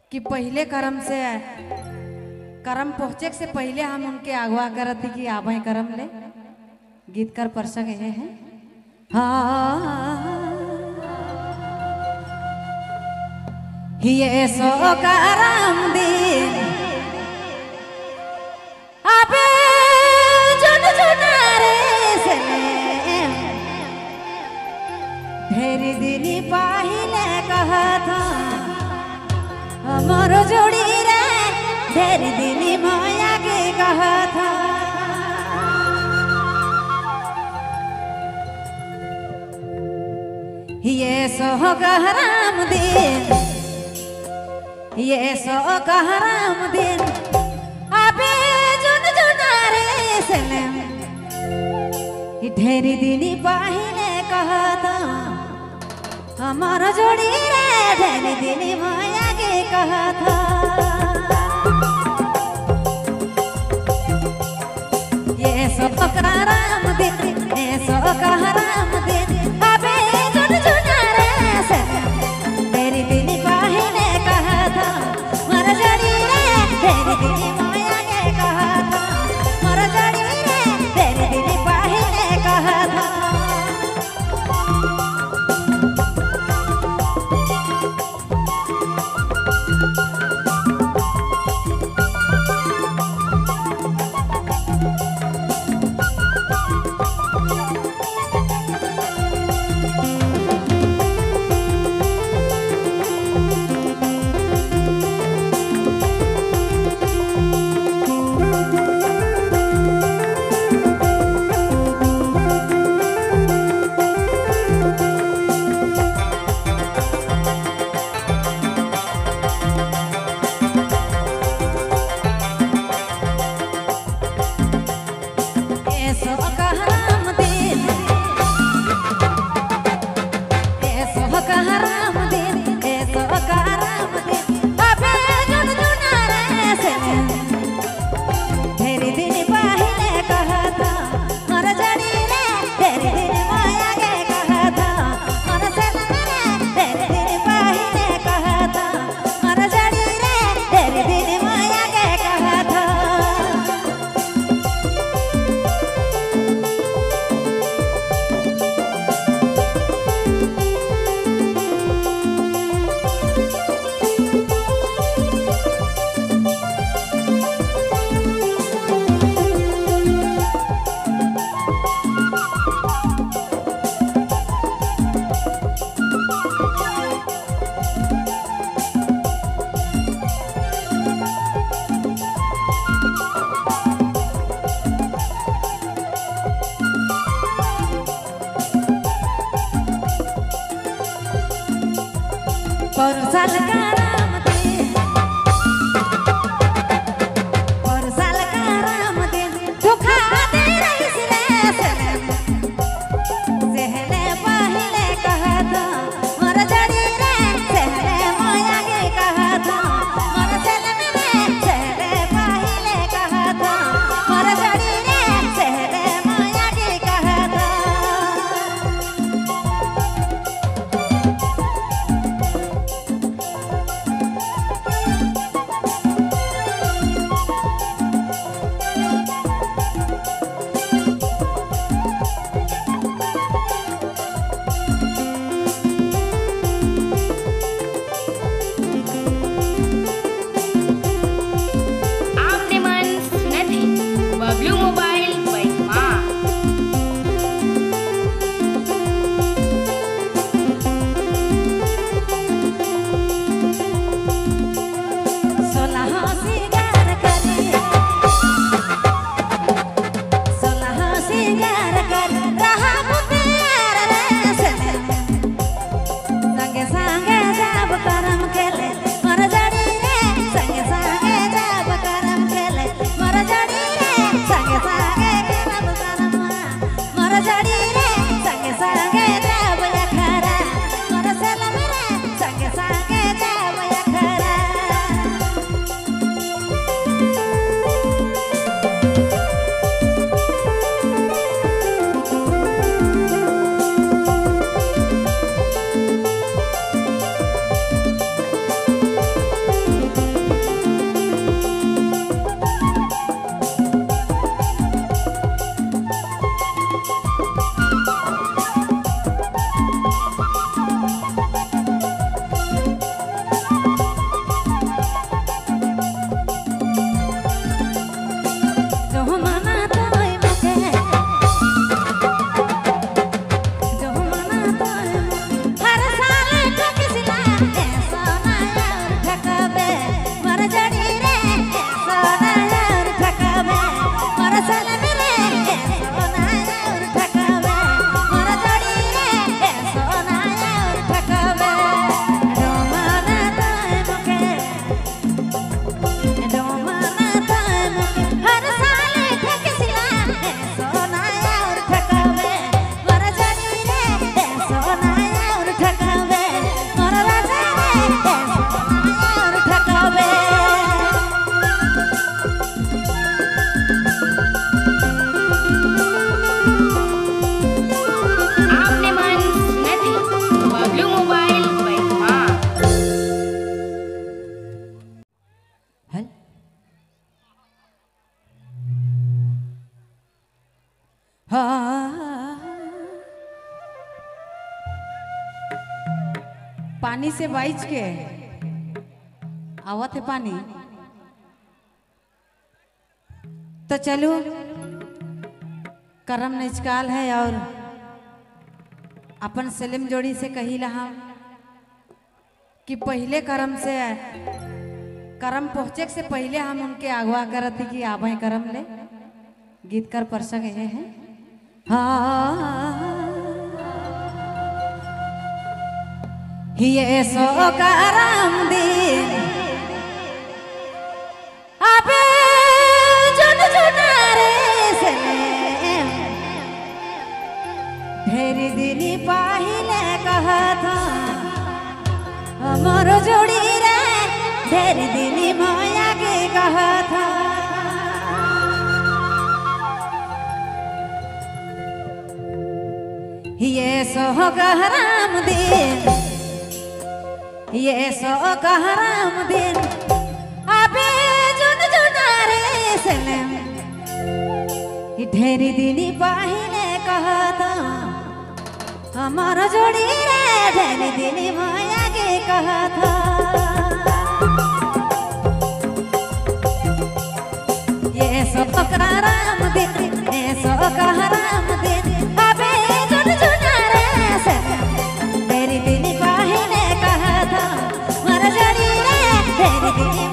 कि पहले करम पहुँचे से पहले हम उनके अगवा करती कि आवे करम ले गीत कर परसक ये है। हाँ ये सो करम दिन अबे जुन जुनारे से ढेरी दिनी पाहिले कहा था हमारो जोड़ी रे ढेरी दिनी माया के कहा था। ये सो कहराम दिन ये सो कहराम दिन अबे जुन जुनारे सलम ढेरी दिनी पाहिले कहा था हमारा जोड़ी रे ढेरी दिनी माया के कहा था। ये सो कहराम दिन ये सो कहराम दिन अबे जुन जुनारे सलम ढेरी दिनी पाहिले कहा था हमारा जोड़ी रे ढेरी दिनी माया के कहा था हमारा जोड़ी रे ढेरी दिनी पाहिले कहा था। पानी से बाइच के आवत है पानी। तो चलो करम निचकाल है और अपन सलीम जोड़ी से कही रहा कि पहले करम से करम पहुँचे से पहले हम उनके अगवा करती कि आवे करम ले गीत कर परसक ये है। हाँ ये सो करम दिन अबे जुन जुनारे से ढेरी दिनी पाहिले कहा था हमारो जोड़ी रे ढेरी दिनी माया के कहा था। ये सो करम दिन ये सो करम दिन अबे जुन जुनारे सलम ढेरी दिनी पाहिले कहा था हमारा जोड़ी रे ढेरी दिनी माया के कहा था। ये सो करम दिन ये सो करम दिन अबे जुन जुनारे सलम ढेरी दिनी पाहिले कहा था हमारा जोड़ी रे ढेरी दिनी